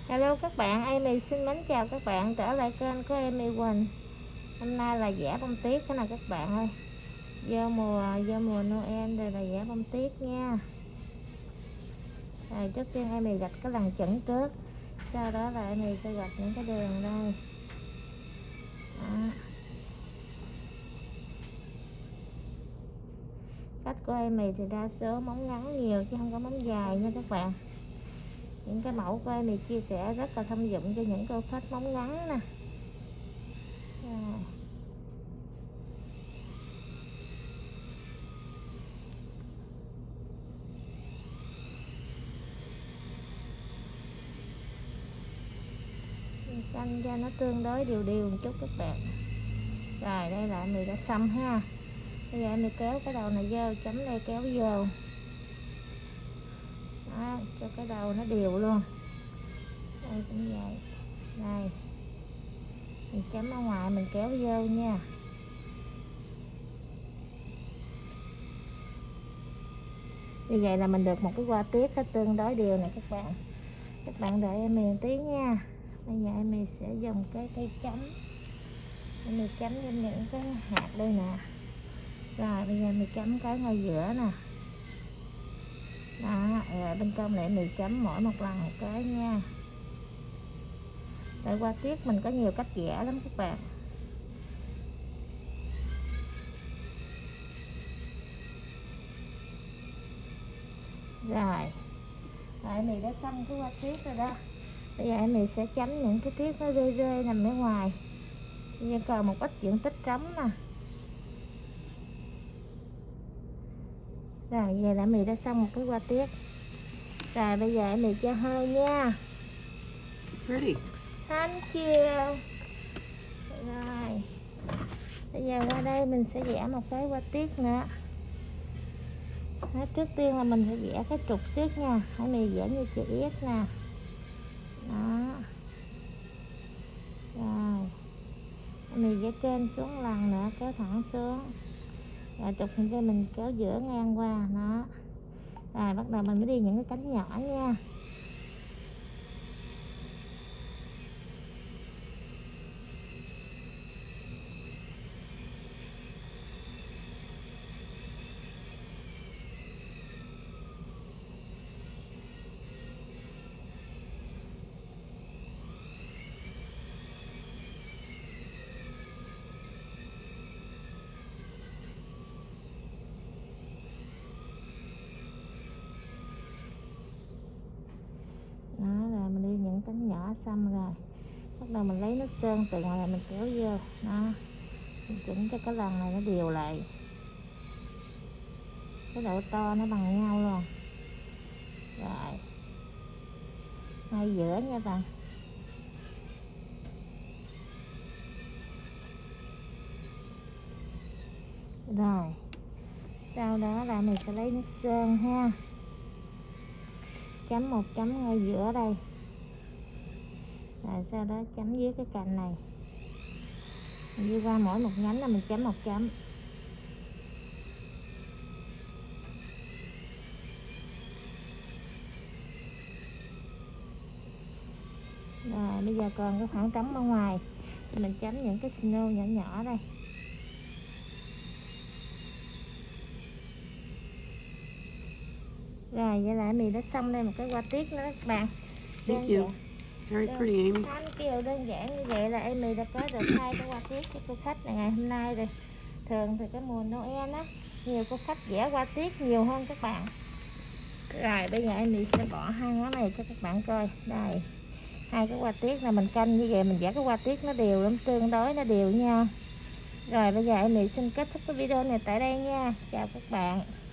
Hello các bạn, Amy xin mến chào các bạn trở lại kênh của Amy Quỳnh. Hôm nay là vẽ bông tuyết cái này các bạn ơi. Do mùa Noel rồi là vẽ bông tuyết nha. Rồi trước tiên Amy gạch cái lằn chững trước. Sau đó là Amy sẽ gạch những cái đường đây. Đó. Cách của Amy thì đa số móng ngắn nhiều chứ không có móng dài nha các bạn. Những cái mẫu của Amy chia sẻ rất là thông dụng cho những cô khách móng ngắn nè. Rồi. Canh cho nó tương đối đều một chút các bạn. Rồi đây là mì đã xong ha. Bây giờ mì kéo cái đầu này vô, chấm đây kéo vô. Đó, cho cái đầu nó đều luôn. Đây cũng vậy. Đây. Mình chấm ở ngoài mình kéo vô nha. Như vậy là mình được một cái hoa tiết nó tương đối đều này các bạn. Các bạn đợi em một tí nha. Bây giờ em sẽ dùng cái cây chấm. Mình chấm lên những cái hạt đây nè. Rồi bây giờ mình chấm cái ngay giữa nè. Đó, rồi bên trong này mình chấm mỗi một lần một cái nha. Tại hoa tiết mình có nhiều cách vẽ lắm các bạn. Rồi mình đã xong cái hoa tiết rồi đó. Bây giờ mình sẽ chấm những cái tiết nó rơi rơi nằm ở ngoài. Bây giờ còn một ít diện tích trống nè. Rồi giờ là mình đã xong một cái hoa tiết. Rồi bây giờ mình cho hơi nha. Pretty. Thank you. Rồi bây giờ qua đây mình sẽ vẽ một cái hoa tiết nữa. Đó, trước tiên là mình sẽ vẽ cái trục tiết nha. Hãy mình vẽ như chữ S nè. Đó. Rồi mình vẽ trên xuống lần nữa, kéo thẳng xuống. Rồi trục mình kéo giữa ngang qua. Đó. Rồi bắt đầu mình mới đi những cái cánh nhỏ nha. Đó, rồi mình đi những cánh nhỏ xong rồi bắt đầu mình lấy nước sơn từ ngoài mình kéo vô. Đó, mình chỉnh cho cái lần này nó đều lại, cái độ to nó bằng nhau luôn. Rồi ngay giữa nha bạn. Rồi sau đó là mình sẽ lấy nước sơn ha, chấm một chấm ngay giữa đây. Rồi sau đó chấm dưới cái cành này, mình đi qua mỗi một nhánh là mình chấm một chấm. Rồi bây giờ còn cái khoảng trống ở ngoài thì mình chấm những cái snow nhỏ nhỏ đây. Rồi vậy là mình đã xong đây một cái hoa tiết nữa các bạn. Thank you. Very pretty, Amy. Thank you. Đơn giản như vậy là Amy đã có được 2 cái hoa tiết cho cô khách này ngày hôm nay rồi. Thường thì cái mùa Noel á, nhiều cô khách vẽ hoa tiết nhiều hơn các bạn. Rồi bây giờ Amy sẽ bỏ hai ngón này cho các bạn coi. Đây, hai cái hoa tiết là mình canh như vậy, mình vẽ cái hoa tiết nó đều lắm, tương đối nó đều nha. Rồi bây giờ Amy xin kết thúc cái video này tại đây nha. Chào các bạn.